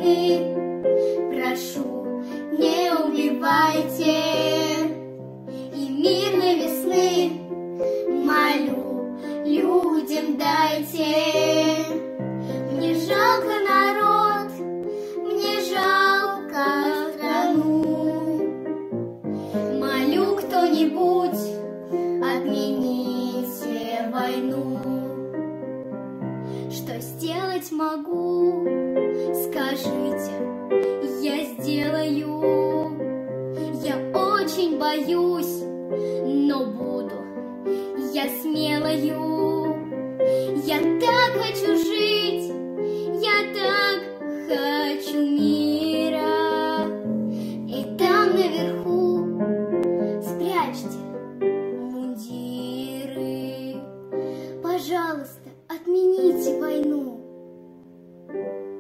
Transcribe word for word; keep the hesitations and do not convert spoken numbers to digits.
войны. Прошу, не убивайте, и мирной весны, молю, людям дайте. Мне жалко народ, мне жалко страну. Молю, кто-нибудь, отмените войну. Что сделать могу, скажите, я сделаю. Я очень боюсь, но буду я смелою. Я так хочу жить, я так хочу мира. И там наверху спрячьте мундиры. Пожалуйста, отмените войну.